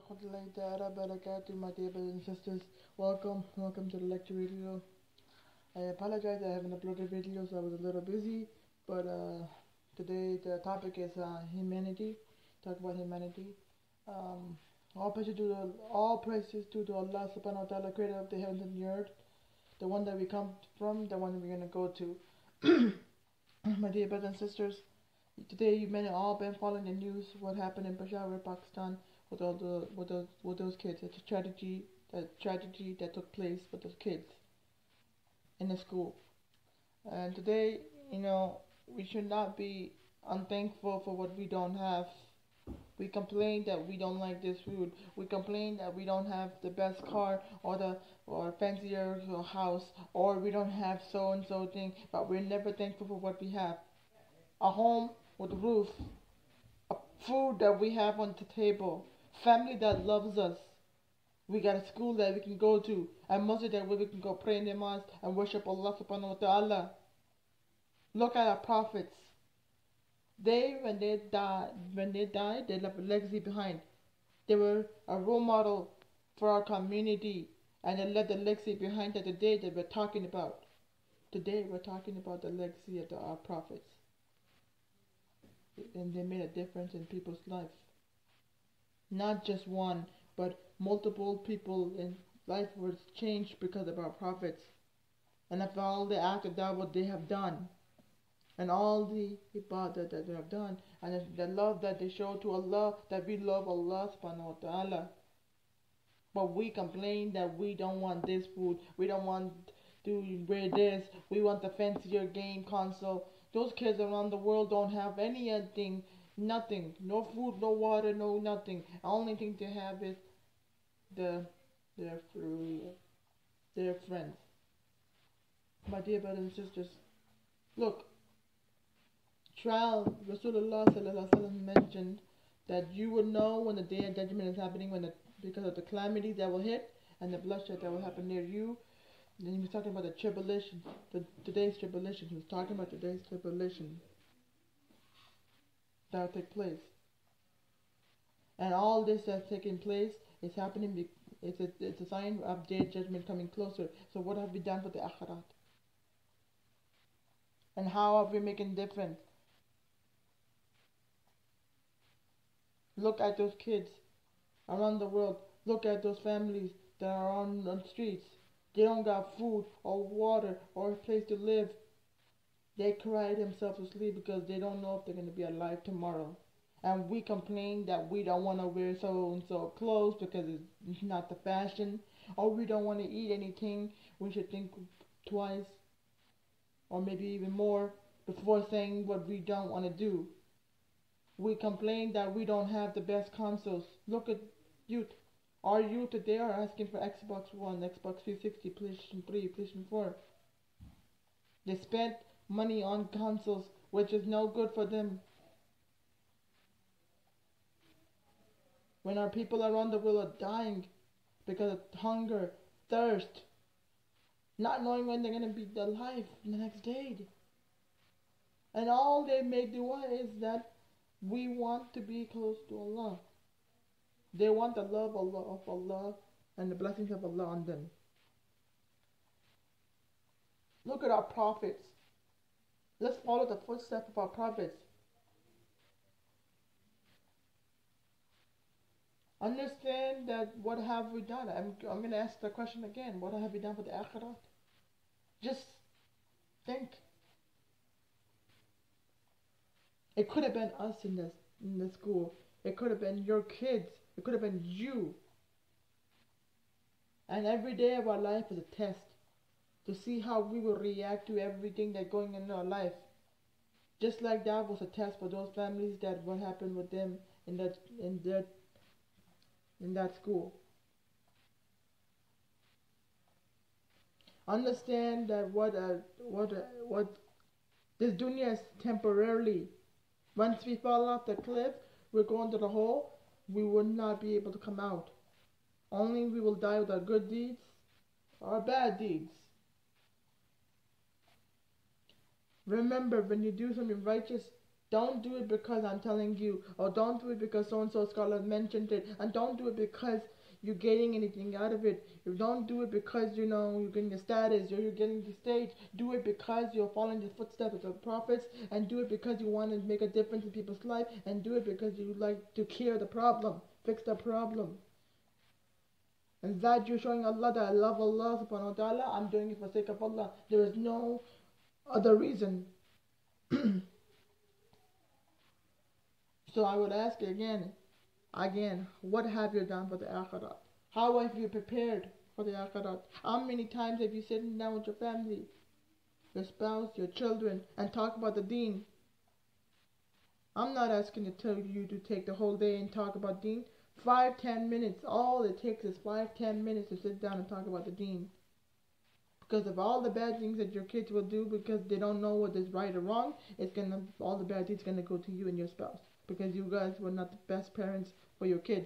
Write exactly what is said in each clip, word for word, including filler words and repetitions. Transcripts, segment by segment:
warahmatullahi ta'ala barakatuh, my dear brothers and sisters. Welcome, welcome to the lecture video. I apologize I haven't uploaded videos, I was a little busy, but uh, today the topic is uh, humanity. Talk about humanity. Um, all praise to all praises due to Allah subhanahu wa ta'ala, creator of the heavens and the earth, the one that we come from, the one that we're gonna go to. My dear brothers and sisters, today you may have all been following the news, what happened in Peshawar, Pakistan, with all the with those with those kids. It's a tragedy, that tragedy that took place with those kids in the school. And today, you know, we should not be unthankful for what we don't have. We complain that we don't like this food. We complain that we don't have the best car or the or fancier house, or we don't have so and so thing. But we're never thankful for what we have. A home with a roof, a food that we have on the table, family that loves us. We got a school that we can go to, a masjid that we can go pray in the mosque and worship Allah subhanahu wa ta'ala. Look at our prophets. They, when they died, when they died, they left a legacy behind. They were a role model for our community, and they left a legacy behind that today that we're talking about. Today we're talking about the legacy of the, our prophets. And they made a difference in people's life. Not just one, but multiple people in life was changed because of our prophets. And of all the act of that what they have done. And all the ibadah that they have done. And the love that they show to Allah, that we love Allah subhanahu wa ta'ala. But we complain that we don't want this food. We don't want to wear this. We want the fancier game console. Those kids around the world don't have anything, nothing, no food, no water, no nothing. The only thing they have is the their their friends. My dear brothers and sisters, look, trial. Rasulullah sallallahu alaihi wasallam mentioned that you will know when the day of judgment is happening, when the, because of the calamities that will hit and the bloodshed that will happen near you. Then he was talking about the tribulation, the today's tribulation. He was talking about today's tribulation that will take place. And all this that's taking place is happening. Be, it's a it's a sign of day judgment coming closer. So what have we done for the akhirat? And how are we making difference? Look at those kids around the world. Look at those families that are on the streets. They don't got food or water or a place to live. They cry themselves to sleep because they don't know if they're going to be alive tomorrow. And we complain that we don't want to wear so and so clothes because it's not the fashion. Or we don't want to eat anything. We should think twice or maybe even more before saying what we don't want to do. We complain that we don't have the best consoles. Look at youth. Our youth today are asking for Xbox One, Xbox three sixty, PlayStation three, PlayStation four. They spent money on consoles, which is no good for them. When our people around the world are dying because of hunger, thirst, not knowing when they're going to be alive the next day. And all they may do is that we want to be close to Allah. They want the love of Allah, of Allah and the blessings of Allah on them. Look at our prophets. Let's follow the footsteps of our prophets. Understand that what have we done? I'm, I'm going to ask the question again. What have we done for the akhirat? Just think. It could have been us in this in the school. It could have been your kids. It could have been you. And every day of our life is a test to see how we will react to everything that's going on in our life. Just like that was a test for those families that what happened with them in that in that in that school. Understand that what uh, what uh, what this dunya is temporarily. Once we fall off the cliff, we're going to the hole. We will not be able to come out. Only we will die with our good deeds or our bad deeds. Remember, when you do something righteous, Don't do it because I'm telling you, or don't do it because so and so scholar mentioned it, and don't do it because you're getting anything out of it. You don't do it because you know you're getting a status or you're getting the stage. Do it because you're following the footsteps of the prophets, and do it because you want to make a difference in people's life, and do it because you like to cure the problem, fix the problem. And that you're showing Allah that I love Allah subhanahu wa ta'ala, I'm doing it for the sake of Allah. There is no other reason. So I would ask again, again, what have you done for the akhirat? How have you prepared for the akhirat? How many times have you sitting down with your family, your spouse, your children, and talk about the deen? I'm not asking to tell you to take the whole day and talk about deen. Five, ten minutes. All it takes is five, ten minutes to sit down and talk about the deen. Because of all the bad things that your kids will do because they don't know what is right or wrong, it's gonna all the bad things gonna go to you and your spouse. Because you guys were not the best parents for your kids.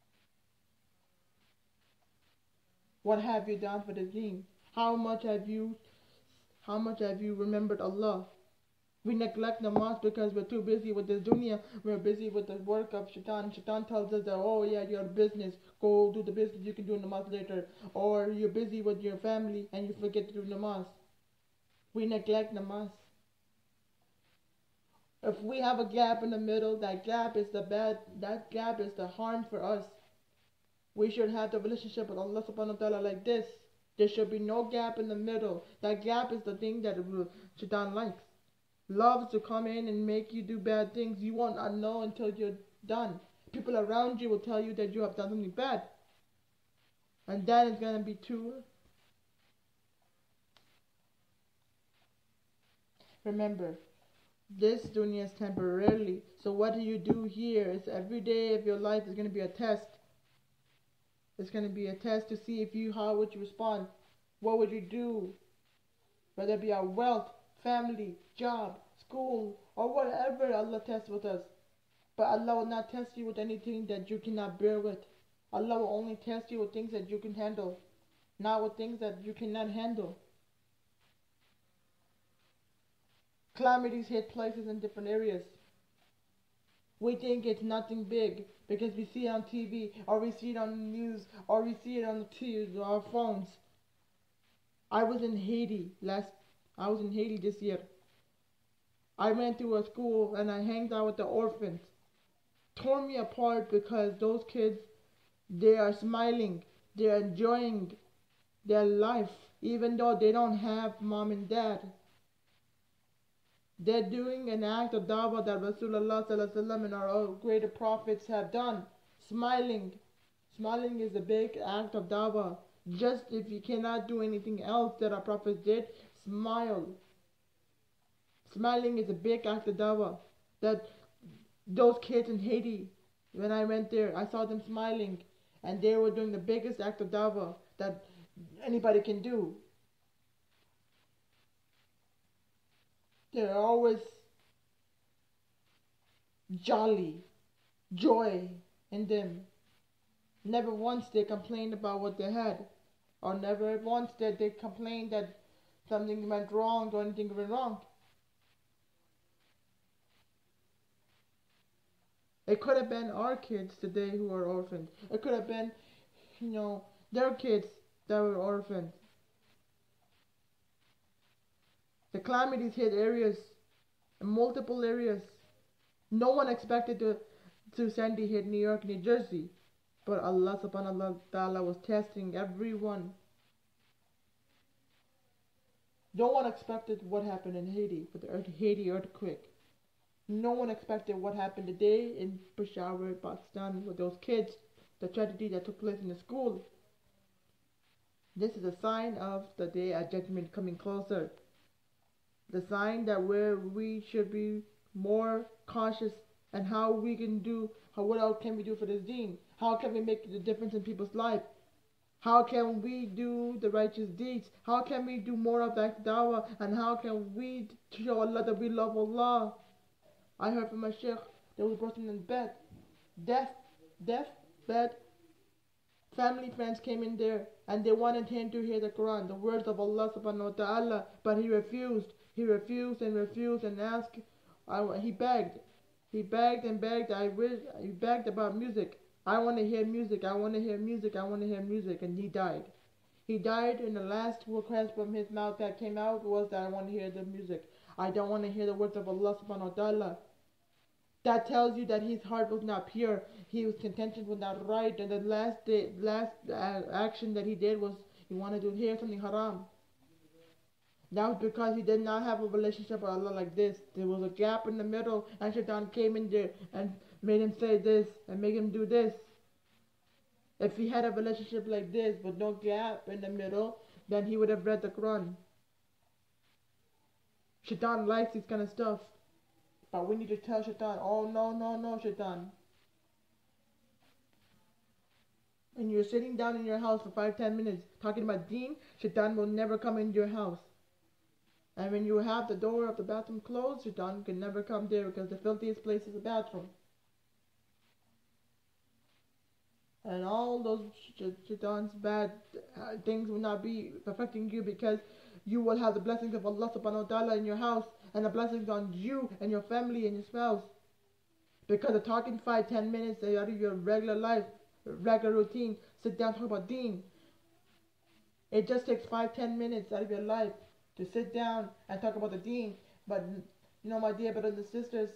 What have you done for the deen? How much have you how much have you remembered Allah? We neglect namaz because we're too busy with this dunya. We're busy with the work of shaitan. Shaitan tells us that, oh yeah, you're business. Go do the business. You can do namaz later. Or you're busy with your family and you forget to do namaz. We neglect namaz. If we have a gap in the middle, that gap is the bad, that gap is the harm for us. We should have the relationship with Allah subhanahu wa ta'ala like this. There should be no gap in the middle. That gap is the thing that shaitan likes. Loves to come in and make you do bad things. You won't know until you're done. People around you will tell you that you have done something bad. And that is going to be true. Remember, this dunya is temporarily. So what do you do here? It's every day of your life is going to be a test. It's going to be a test to see if you, how would you respond? What would you do? Whether it be our wealth, family, job, school, or whatever Allah tests with us. But Allah will not test you with anything that you cannot bear with. Allah will only test you with things that you can handle, not with things that you cannot handle. Calamities hit places in different areas. We think it's nothing big because we see it on T V, or we see it on the news, or we see it on the T V, our phones. I was in Haiti last I was in Haiti this year. I went to a school and I hanged out with the orphans. Tore me apart because those kids, they are smiling, they're enjoying their life, even though they don't have mom and dad. They're doing an act of dawah that Rasulullah sallallahu alaihi wasallam and our greater prophets have done. Smiling. Smiling is a big act of dawah. Just if you cannot do anything else that our prophets did, smile. Smiling is a big act of dawah. That those kids in Haiti, when I went there, I saw them smiling, and they were doing the biggest act of dawah that anybody can do. They're always jolly, joy in them. Never once they complained about what they had, or never once did they complain that something went wrong or anything went wrong. It could have been our kids today who are orphaned. It could have been, you know, their kids that were orphaned. The calamities hit areas, multiple areas. No one expected to, to Sandy hit New York, New Jersey. But Allah subhanahu wa ta'ala was testing everyone. No one expected what happened in Haiti with the Haiti earthquake. No one expected what happened today in Peshawar, Pakistan with those kids, the tragedy that took place in the school. This is a sign of the day of judgment coming closer. The sign that where we should be more cautious and how we can do, how, what else can we do for this deen? How can we make the difference in people's life? How can we do the righteous deeds? How can we do more of that dawah? And how can we show Allah that we love Allah? I heard from my sheikh, there was a person in bed, deaf, deaf, bed. Family friends came in there and they wanted him to hear the Quran, the words of Allah subhanahu wa ta'ala, but he refused. He refused and refused and asked, I, wa- he begged. He begged and begged. I wish he begged about music. I want to hear music. I want to hear music. I want to hear music. And he died. He died, and the last request from his mouth that came out was that I want to hear the music. I don't want to hear the words of Allah subhanahu wa ta'ala. That tells you that his heart was not pure. His intention was not right. And the last day, last uh, action that he did was he wanted to hear something haram. That was because he did not have a relationship with Allah like this. There was a gap in the middle, and Shaitan came in there and made him say this and made him do this. If he had a relationship like this with no gap in the middle, then he would have read the Quran. Shaitan likes this kind of stuff. But we need to tell Shaitan, oh no, no, no, Shaitan. And you're sitting down in your house for five, ten minutes talking about deen, Shaitan will never come into your house. And when you have the door of the bathroom closed, Shaitan can never come there because the filthiest place is the bathroom. And all those Shaitan's bad uh, things will not be affecting you because you will have the blessings of Allah subhanahu wa ta'ala in your house and the blessings on you and your family and your spouse. Because of talking five, ten minutes out of your regular life, regular routine, sit down, talk about deen. It just takes five, ten minutes out of your life to sit down and talk about the deen. But, you know, my dear brothers and sisters,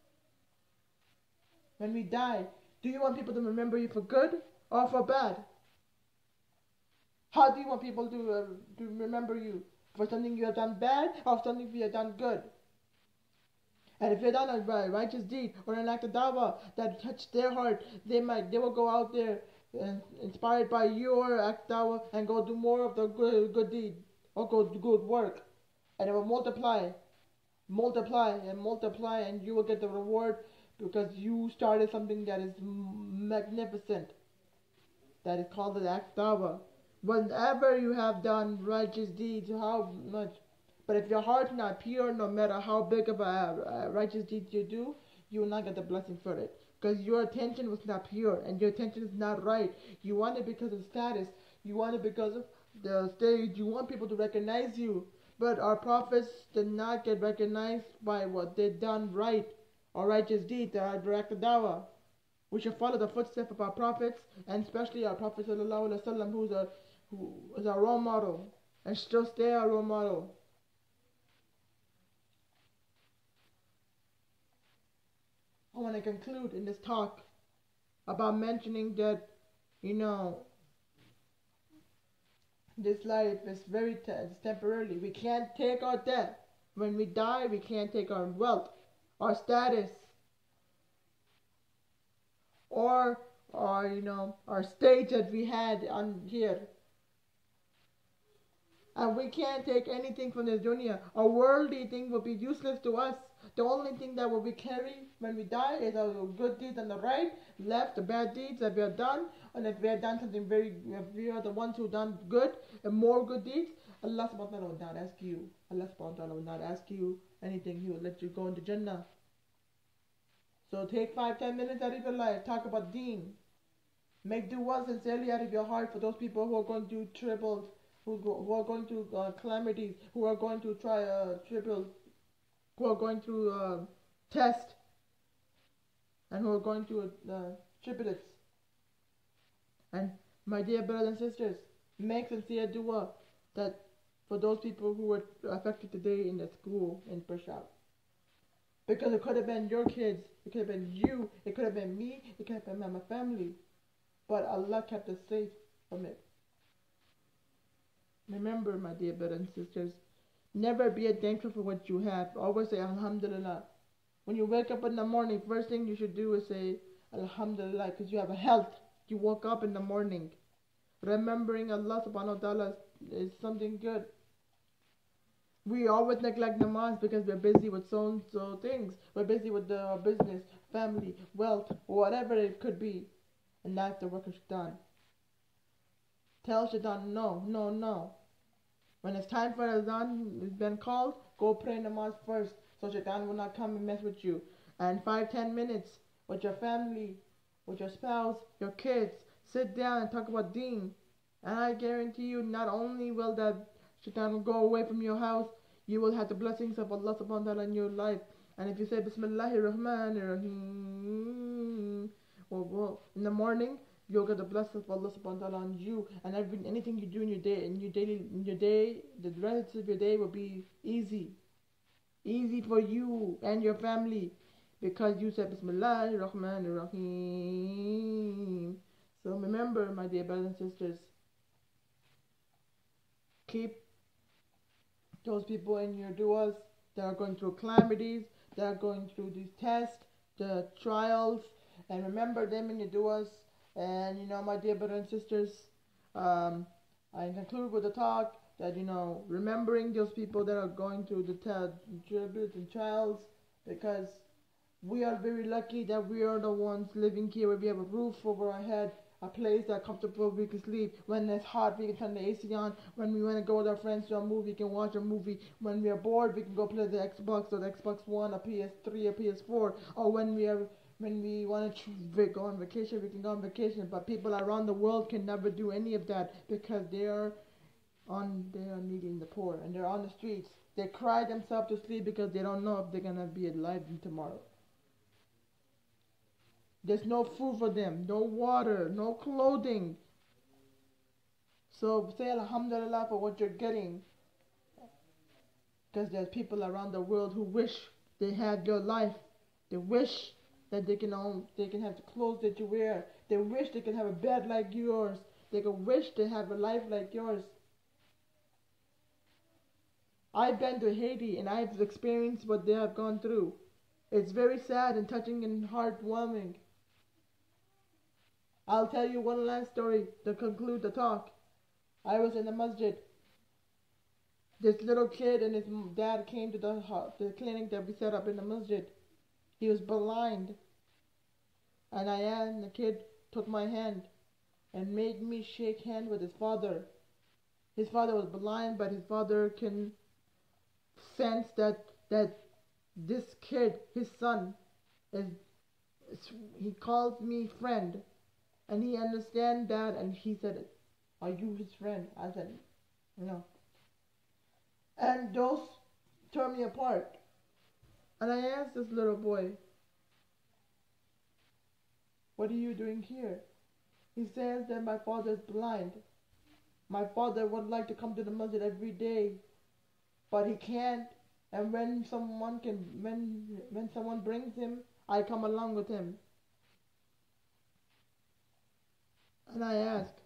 when we die, do you want people to remember you for good or for bad? How do you want people to, uh, to remember you? For something you have done bad or something you have done good? And if you've done a righteous deed or an act of dawah that touched their heart, they might they will go out there uh, inspired by your act of dawah and go do more of the good, good deed or go do good work. And it will multiply, multiply and multiply, and you will get the reward because you started something that is magnificent. That is called the act of dawah. Whenever you have done righteous deeds, how much? But if your heart's not pure, no matter how big of a, a righteous deed you do, you will not get the blessing for it. Because your attention was not pure and your attention is not right. You want it because of status. You want it because of the stage. You want people to recognize you. But our prophets did not get recognized by what they'd done right or righteous deeds, the act of dawah. We should follow the footsteps of our prophets, and especially our Prophet sallallahu alaihi wasallam, who's a who is our role model and still stay our role model. I want to conclude in this talk about mentioning that, you know, this life is very te- it's temporarily. We can't take our death. When we die, we can't take our wealth, our status, or, or you know, our stage that we had on here. And we can't take anything from this dunya. A worldly thing will be useless to us. The only thing that will be carried when we die is our good deeds on the right, left, the bad deeds that we have done. And if we have done something very, if we are the ones who done good and more good deeds, Allah subhanahu wa ta'ala will not ask you. Allah subhanahu wa ta'ala will not ask you anything. He will let you go into Jannah. So take five, ten minutes out of your life. Talk about deen. Make dua sincerely out of your heart for those people who are going through troubles, who, go, who are going through uh, calamities, who are going to try uh, triple, who are going through uh, test, and who are going through uh, triplets. And my dear brothers and sisters, make sincere dua that for those people who were affected today in the school in Peshawar. Because it could have been your kids, it could have been you, it could have been me, it could have been my family. But Allah kept us safe from it. Remember, my dear brothers and sisters, never be thankful for what you have. Always say Alhamdulillah. When you wake up in the morning, first thing you should do is say Alhamdulillah, because you have a health. You woke up in the morning. Remembering Allah subhanahu wa ta'ala is something good. We always neglect namaz because we're busy with so and so things. We're busy with the business, family, wealth, whatever it could be. And that's the work of Shaitan. Tell Shaitan, no, no, no. When it's time for Azan has been called, go pray namaz first, so Shaitan will not come and mess with you. And five, ten minutes with your family, with your spouse, your kids, sit down and talk about deen. And I guarantee you, not only will that Shaitan will go away from your house, you will have the blessings of Allah subhanahu wa ta'ala in your life. And if you say Bismillahir Rahmanir Rahim, well, well, in the morning, you'll get the blessing of Allah subhanahu wa ta'ala on you, and every, anything you do in your day, in your daily, in your day, the rest of your day will be easy. Easy for you and your family, because you said Bismillahir Rahmanir Rahim. So remember, my dear brothers and sisters, keep those people in your du'as that are going through calamities, that are going through these tests, the trials, and remember them in your du'as. And you know, my dear brothers and sisters, um, I conclude with a talk that, you know, remembering those people that are going through the tributes and trials, because we are very lucky that we are the ones living here where we have a roof over our head, a place that's comfortable we can sleep. When it's hot, we can turn the A C on. When we want to go with our friends to a movie, we can watch a movie. When we are bored, we can go play the Xbox or the Xbox One, a P S three, a P S four. Or when we are when we want to go on vacation, we can go on vacation. But people around the world can never do any of that, because they are on they are needing the poor, and they're on the streets. They cry themselves to sleep because they don't know if they're gonna be alive tomorrow. There's no food for them, no water, no clothing. So say Alhamdulillah for what you're getting, because there's people around the world who wish they had your life. They wish that they can own, they can have the clothes that you wear. They wish they can have a bed like yours. They can wish they have a life like yours. I've been to Haiti and I've experienced what they have gone through. It's very sad and touching and heartwarming. I'll tell you one last story to conclude the talk. I was in the masjid. This little kid and his dad came to the, the clinic that we set up in the masjid. He was blind. And I and the kid took my hand and made me shake hand with his father. His father was blind, but his father can sense that that this kid, his son, is, he calls me friend. And he understands that, and he said, "Are you his friend?" I said, "No." And those tore me apart. And I asked this little boy, "What are you doing here?" He says that my father is blind. My father would like to come to the masjid every day, but he can't. And when someone can, when when someone brings him, I come along with him. And I asked,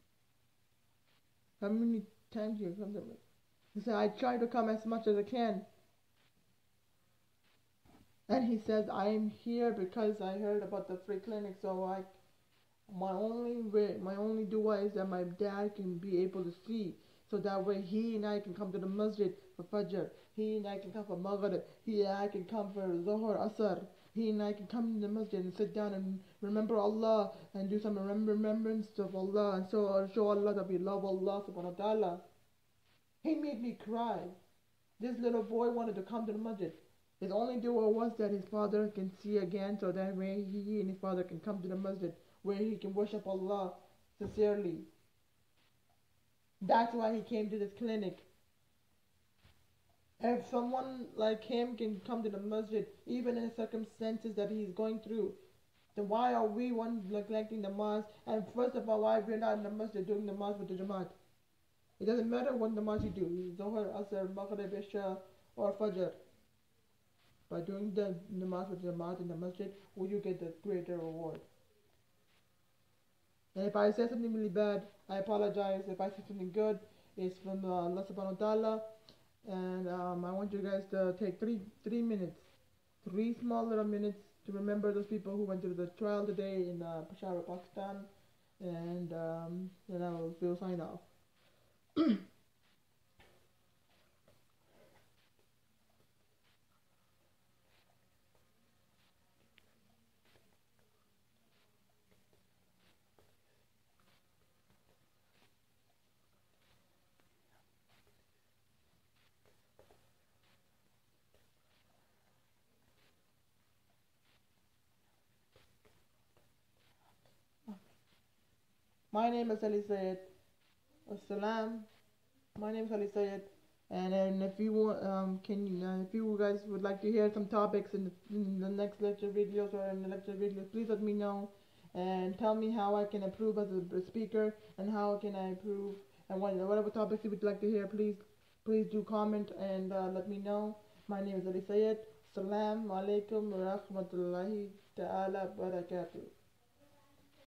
"How many times you come to me?" He said, "I try to come as much as I can." And he says, "I'm here because I heard about the free clinic, so I, my only way, my only dua is that my dad can be able to see, so that way he and I can come to the masjid for Fajr. He and I can come for Maghrib. He and I can come for Zuhr, Asr. He and I can come to the masjid and sit down and remember Allah and do some remember remembrance of Allah, and so show Allah that we love Allah subhanahu wa ta'ala." He made me cry. This little boy wanted to come to the masjid. His only dua was that his father can see again, so that way he and his father can come to the masjid where he can worship Allah sincerely. That's why he came to this clinic. If someone like him can come to the masjid, even in the circumstances that he's going through, then why are we one neglecting the mosque? And first of all, why we're not in the masjid doing the mosque with the Jamaat? It doesn't matter what the mosque you do, Zohar, Asr, Maghrib, Isha, or Fajr. By doing the namaz with the Jamaat in the masjid, will you get the greater reward? And if I say something really bad, I apologize. If I say something good, it's from uh, Allah subhanahu wa ta'ala. And um, I want you guys to take three three minutes, three small little minutes to remember those people who went through the trial today in uh, Peshawar, Pakistan. And um, then I will we'll sign off. My name is Ali Sayed. Assalam. My name is Ali Sayed. And, and if you want, um, can you, uh, if you guys would like to hear some topics in the, in the next lecture videos or in the lecture videos, please let me know and tell me how I can improve as a speaker and how can I improve and what, whatever topics you would like to hear. Please, please do comment and uh, let me know. My name is Ali Sayed. Salam alaikum wa rahmatullahi ta'ala barakatuh.